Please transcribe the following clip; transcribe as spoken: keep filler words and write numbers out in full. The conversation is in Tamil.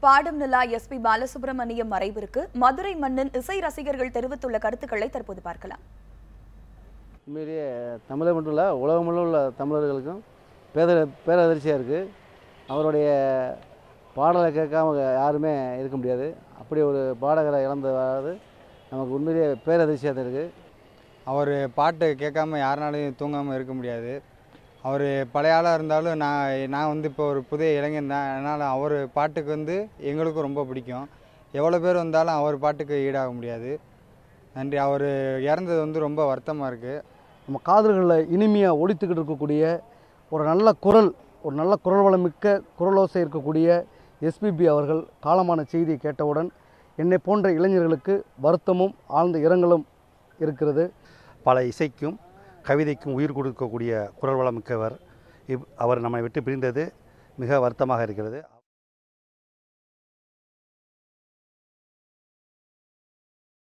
பாடும் நிலா எஸ் பி பாலசுப்ரமணியம் மறைவிற்கு மதுரை மண்ணின் இசை ரசிகர்கள் தெரிவித்துள்ள கருத்துக்களை தற்போது பார்க்கலாம். உண்மையிலேயே தமிழக மட்டும் இல்லை, உலகம் முழுவதும் உள்ள தமிழர்களுக்கும் பேர பேரதிர்ச்சியாக இருக்குது. அவருடைய பாடலை கேட்காம யாருமே இருக்க முடியாது. அப்படி ஒரு பாடகரை இழந்தது நமக்கு உண்மையிலேயே பேரதிர்ச்சியாக தான் இருக்குது. அவர் பாட்டு கேட்காம யாருனாலையும் தூங்காமல் இருக்க முடியாது. அவர் பழைய ஆளாக இருந்தாலும் நான் நான் வந்து இப்போ ஒரு புதிய இளைஞன் தான். அதனால் அவர் பாட்டுக்கு வந்து எங்களுக்கும் ரொம்ப பிடிக்கும். எவ்வளோ பேர் வந்தாலும் அவர் பாட்டுக்கு ஈடாக முடியாது. நன்றி. அவர் இறந்தது வந்து ரொம்ப வருத்தமாக இருக்குது. நம்ம காதுகளில் இனிமையாக ஒலித்துக்கிட்டு இருக்கக்கூடிய ஒரு நல்ல குரல், ஒரு நல்ல குரல் வளமிக்க குரலோசை இருக்கக்கூடிய எஸ்பிபி அவர்கள் காலமான செய்தியை கேட்டவுடன் என்னை போன்ற இளைஞர்களுக்கு வருத்தமும் ஆழ்ந்த இரங்கலும் இருக்கிறது. பல இசைக்கும் கவிதைக்கும் உயிர் கொடுக்கக்கூடிய குரல் வளமிக்கவர். இவ் அவர் நம்மை விட்டு பிரிந்தது மிக வருத்தமாக இருக்கிறது.